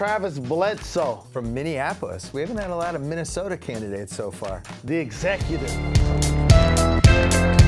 Travis Bledsoe. From Minneapolis. We haven't had a lot of Minnesota candidates so far. The executive.